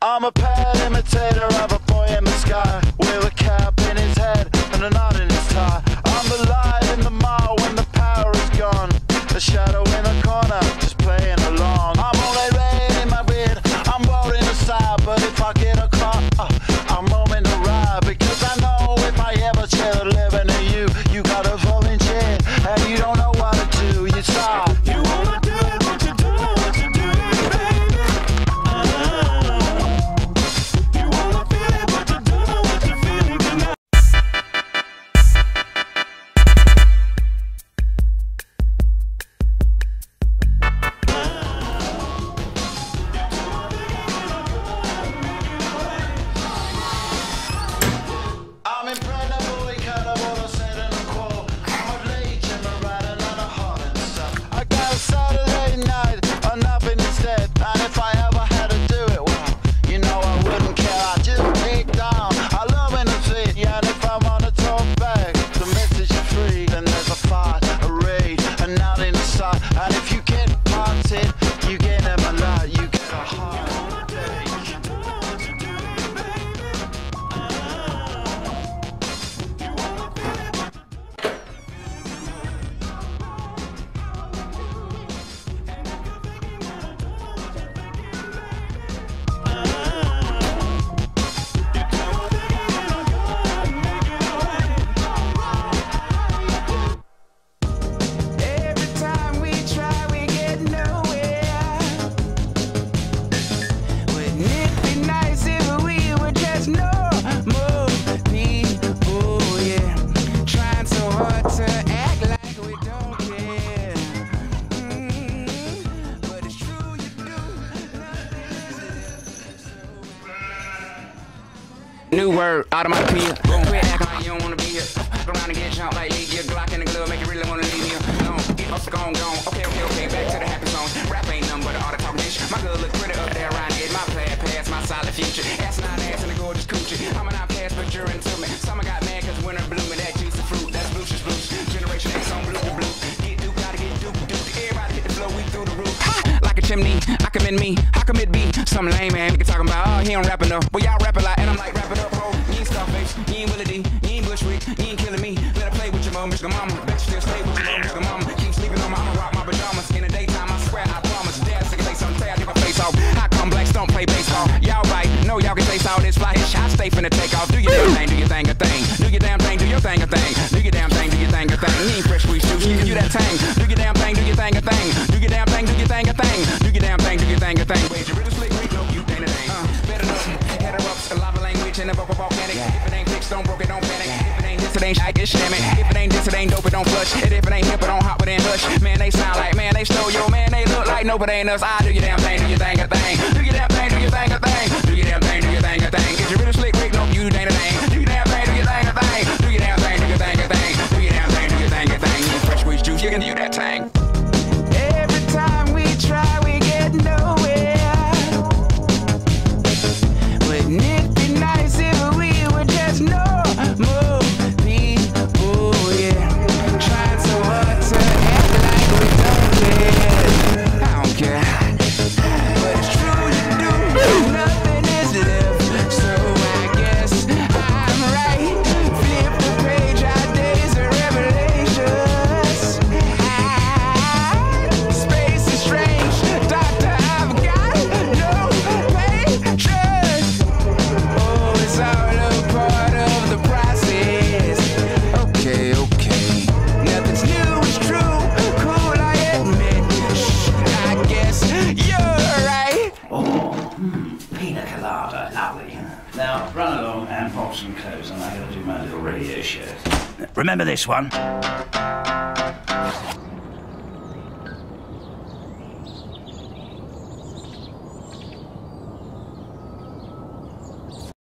I'm a pale imitator of a boy in the sky, with a cap in his head and a knot in his tie. I'm the light in the mall when the power is gone, the shadow in the corner, just playing along. I'm only red in my beard, I'm rolling aside, but if I get a car, I'm moving to ride, because I know if I ever share the living to you, you got a volunteer, and you don't know what to do, you stop. You wanna do it, what you do, what you do, baby. You wanna feel it, what you do, what you feel tonight. I'm impregnable, incredible, said in a quote. I'm a legion, a rider, not a heart and stuff. I got a Saturday night, nothing instead. And if I ever had to do it, well, you know I wouldn't care. I just pick down. I love in the city, and if I want to talk back, the message is free. Then there's a fight, a raid, and not in the sight. And if you get parted, you get them a lot. You get a heart. New word, automatopoeia. Quit acting like you don't wanna be here. Go around and get jumped like leave your Glock in the glove, make you really wanna leave here. No, get up, gone. Okay, back to the happy zone. Rap ain't nothing but an art of talking bitch. My girl look pretty up there around the edge. My plaid past, my solid future. Ass not ass and a gorgeous coochie. I'm an outcast, but you're into me. Summer got mad cause winter blooming. That juicy fruit, that's blucious blues. Generation X on blue to blue. Get duke, gotta get duke. Everybody hit the flow, we through the roof. Ha! Like a chimney, I commend me. How come it be? Some lame man, nigga talking about, oh, he don't rap enough. Well, y'all rap a lot, and I'm like, rap it up, ho. You ain't Scarface, you ain't Willie D, you ain't Bushwick, you ain't killing me. Better play with your mom, Mr. Mama. Bet you still stay with your mom, Mr. Mama. Keep sleeping on my, I'ma rock my pajamas. In the daytime, I swear, I promise. Dad, sick of say something, I take my face off. How come blacks don't play baseball? Y'all right, know y'all can taste all this fly hit. I stay finna take off. Do your damn thing, do your thing, a thing. Do your damn thing, do your thing, a thing. Do your damn thing, do your thing, a thing. You ain't fresh squeeze juice, you can do that tang. Do your damn thing, do your thing, a thing. Do your damn thing, do your thing, a thing. Do your damn thing, do your thing, a thing. Wait, you really slick, Rick? No, you ain't a thing. Better know, head her up, a lot of language and a vocal volcanic. If it ain't fixed, don't broke it, don't panic. If it ain't this, it ain't I get shaming. If it ain't this, it ain't dope, it don't flush. And if it ain't hip, it don't hop within hush. Man, they sound like, man, they stole yo, man, they look like no, but ain't us. I do your damn thing, do your thing, a thing. Do your damn thing, do your thing, a thing. Do your damn thing, do your thing, a thing. Is you really slick, Rick? No, you ain't a thing. Do your damn thing, do your thing, a thing. Do your damn thing, do your thing, a thing. Do your damn thing, do your thing, a thing. You fresh squeeze juice, you can do that thing. Every time we try, we get nowhere. Wouldn't it be nice if we were just normal people, yeah? Trying so hard to act like we don't care. I don't care, but it's true you do. Nothing is left, so I guess I'm right. Flip the page, our days are revelations. Space is strange, doctor, I've got no patience. Oh, it's all a part of the process. Okay, nothing's new, it's true. Cool, I admit. I guess you're right. Oh, pina colada, lovely. Now, run along and pop some clothes, and I'm going to do my little radio show. Remember this one?